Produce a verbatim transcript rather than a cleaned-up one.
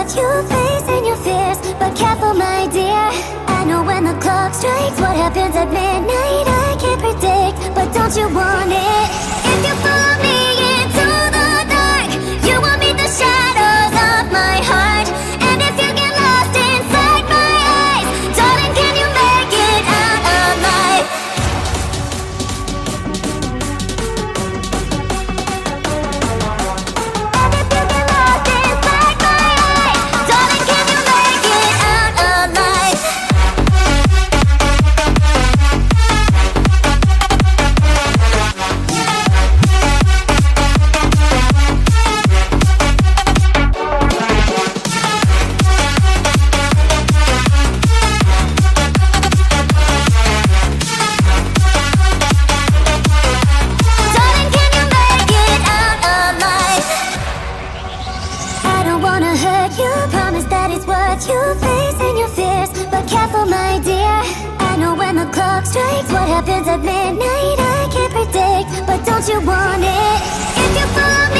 what you face and your fears. But careful, my dear, I know when the clock strikes what happens at midnight I can't predict, but don't you want it? If you follow me into the dark, you will meet the shadows of my heart. And if you get lost inside my eyes, darling, can you make it out alive? And if you get lost inside my eyes, darling, can you make it out alive? Darling, can you make it out alive? I don't wanna hurt you, promise that it's what you face and your fears. But careful, my dear, I know when the clock strikes what happens at midnight I can't predict, but don't you want it? If you follow me